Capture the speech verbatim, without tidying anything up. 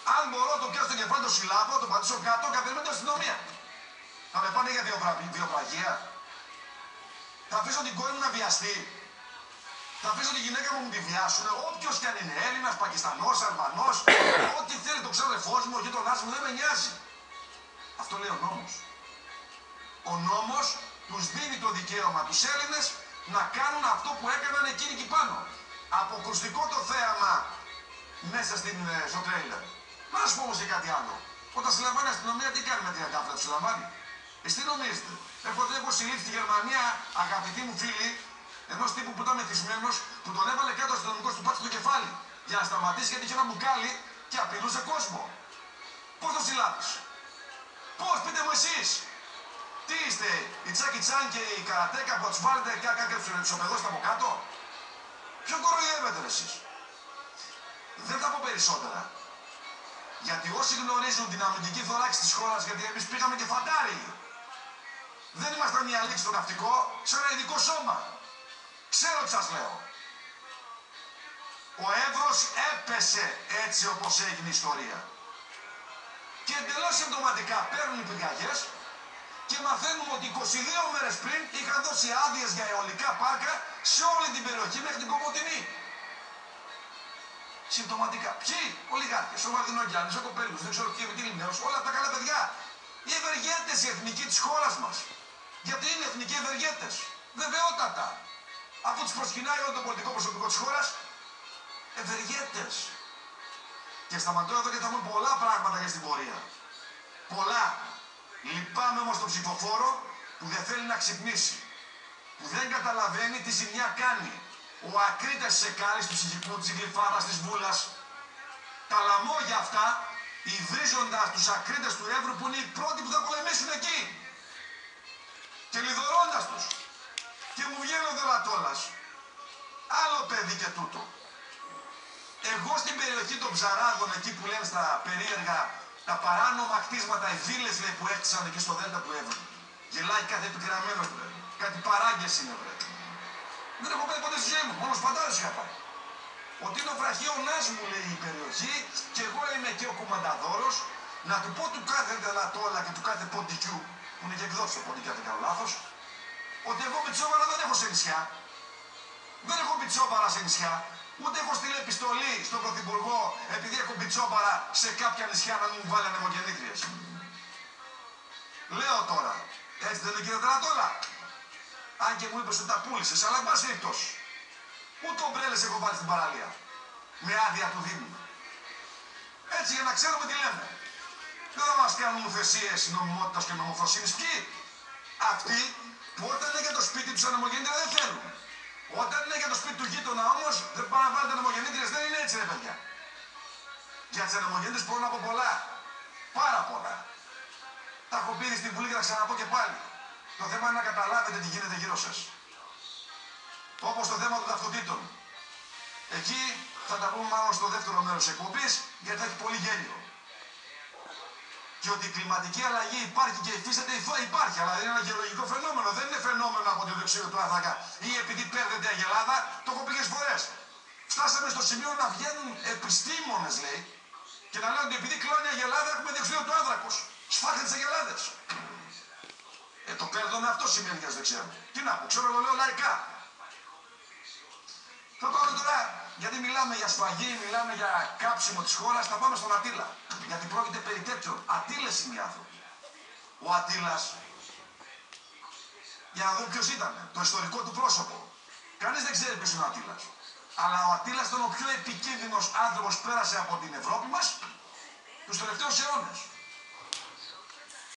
Αν μπορώ το πιάσω στο κεφάλι, το συλλάβω, το πατήσω κάτω, κατεβαίνω την αστυνομία. Θα με πάνε για βιοπραγία. Θα αφήσω την κόρη μου να βιαστεί. Θα αφήσω τη γυναίκα μου να τη βιάσουν. Όποιος κι αν είναι, Έλληνας, Πακιστανός, Αλβανός, ό,τι θέλει το ξάδερφός μου, ο γείτονάς μου, δεν με νοιάζει. Αυτό λέει ο νόμος. Ο νόμος τους δίνει το δικαίωμα τους Έλληνες να κάνουν αυτό που έκαναν εκείνοι εκεί πάνω. Αποκρουστικό το θέαμα μέσα στην, στο τρέιλερ. Να σου πω όμως και κάτι άλλο. Όταν συλλαμβάνει η αστυνομία, τι κάνει με την αγκάφλα, του συλλαμβάνει. Εσύ τι νομίζετε? Έχω δει έχω συλλήφθη στη Γερμανία, αγαπητοί μου φίλοι, ενός τύπου που ήταν μεθυσμένος, που τον έβαλε κάτω ο αστυνομικός του πάτησε στο κεφάλι. Για να σταματήσει γιατί είχε ένα μπουκάλι και απειλούσε κόσμο. Πώς το συλλάβεις? Πώς, πείτε μου εσείς? Τι είστε, η Τσάκι Τσάν και η Καρατέκα που τους βάλετε και τους οπεδώσετε από κάτω? Ποιον κοροϊδεύετε εσείς? Δεν θα πω περισσότερα. Γιατί όσοι γνωρίζουν την αμυντική θωράξη της χώρας, γιατί εμείς πήγαμε και φαντάρι. Δεν ήμασταν μια λήξη στο ναυτικό, σε ένα ειδικό σώμα. Ξέρω τι σας λέω. Ο Εύρος έπεσε έτσι όπως έγινε η ιστορία. Και εντελώς συμπτωματικά παίρνουν οι πυρκαγιές και μαθαίνουμε ότι είκοσι δύο μέρες πριν είχαν δώσει άδειες για αιωλικά πάρκα σε όλη την περιοχή μέχρι την Κομοτηνή. Συμπτωματικά. Ποιοι? Ολιγάρχες, ο Μαρδινογιάννης, ο Κοπέλους, δεν ξέρω ποιοι, τι Λιμνέος, όλα τα καλά παιδιά. Οι ευεργέτες, οι εθνικοί της χώρας μας. Γιατί είναι εθνικοί ευεργέτες. Βεβαιότατα. Αφού τους προσκυνάει όλο το πολιτικό προσωπικό της χώρας, ευεργέτες. Και σταματώ εδώ και θα πούμε πολλά πράγματα για στην πορεία. Πολλά. Λυπάμαι όμως τον ψηφοφόρο που δεν θέλει να ξυπνήσει. Που δεν καταλαβαίνει τι ζημιά κάνει. Ο ακρίτες της Εκάλης, του Ψυχικού, της Γλυφάδας, της Βούλας. Τα λαμόγια αυτά, υβρίζοντας τους ακρίτες του Εύρου που είναι οι πρώτοι που θα πολεμήσουν εκεί. Και λιδωρώντας τους. Και μου βγαίνει ο Δελατόλας. Άλλο παιδί και τούτο. Εγώ στην περιοχή των Ψαράδων, εκεί που λένε στα περίεργα, τα παράνομα κτίσματα, οι βίλες λέει, που έκτισαν εκεί στο Δέλτα του Εύρου. Γελάει κάθε επικραμμένο πρέπει. Κάτι παράγκες είναι πρέπει. Δεν έχω πάει ποτέ στη ζωή μου, μόνο σπαντάρες είχα πάει. Ότι είναι ο βραχίωνας μου λέει η περιοχή και εγώ είμαι και ο κουμανταδόρος να του πω του κάθε Δελατόλα και του κάθε Ποντικιού, που είναι και εκδότη το Ποντικιού, αν δεν κάνω λάθος, ότι εγώ πιτσόβαρα δεν έχω σε νησιά. Δεν έχω πιτσόβαρα σε νησιά. Ούτε έχω στείλει επιστολή στον Πρωθυπουργό επειδή έχω πιτσόβαρα σε κάποια νησιά να μην μου βάλει ανεμογεννήτριες. Λέω τώρα, έτσι δεν είναι κύριε Δελατόλα? Αν και μου είπες ότι τα πούλησες, αλλά εν πάση περιπτώσει. Ούτε ομπρέλες έχω βάλει στην παραλία. Με άδεια του Δήμου. Έτσι για να ξέρουμε τι λέμε. Δεν θα μας κάνουν νομοθεσίες νομιμότητας και νομοφροσύνης. Ποιοι? Αυτοί που όταν είναι για το σπίτι τους ανεμογεννήτρια δεν θέλουν. Όταν είναι για το σπίτι του γείτονα όμως δεν πάνε να βάλετε ανεμογεννήτριες. Δεν είναι έτσι ρε παιδιά. Για τις ανεμογεννήτριες μπορώ να πω πολλά. Πάρα πολλά. Τα έχω πει στην Βουλή και θα ξαναπώ και πάλι. Το θέμα είναι να καταλάβετε τι γίνεται γύρω σας. Όπως το θέμα των ταυτοτήτων. Εκεί θα τα πούμε μάλλον στο δεύτερο μέρος της εκπομπής, γιατί θα έχει πολύ γέλιο. Και ότι η κλιματική αλλαγή υπάρχει και υφίσταται, υπάρχει, αλλά είναι ένα γεωλογικό φαινόμενο. Δεν είναι φαινόμενο από το διοξείδιο του άνθρακα ή επειδή παίρνετε η Αγελάδα, το έχω πει πολλές φορές. Φτάσαμε στο σημείο να βγαίνουν επιστήμονες, λέει, και να λένε ότι επειδή κλώνει η Αγελάδα έχουμε διοξείδιο του άνθρακος. Σφάξτε τις Αγελάδες. Ε, το παίρνω με αυτό σημαίνει για δεν ξέρω. Τι να πω, ξέρω εγώ λέω λαϊκά. Θα πάμε τώρα, γιατί μιλάμε για σφαγή, μιλάμε για κάψιμο της χώρας, θα πάμε στον Ατήλα. Γιατί πρόκειται περί τέτοιων. Ατήλες είναι οι άνθρωποι. Ο Ατήλας, για να δούμε ποιος ήταν, το ιστορικό του πρόσωπο. Κανείς δεν ξέρει ποιος είναι ο Ατήλας. Αλλά ο Ατήλας ήταν ο πιο επικίνδυνος άνθρωπος που πέρασε από την Ευρώπη μας τους τελευταίους αιώνες.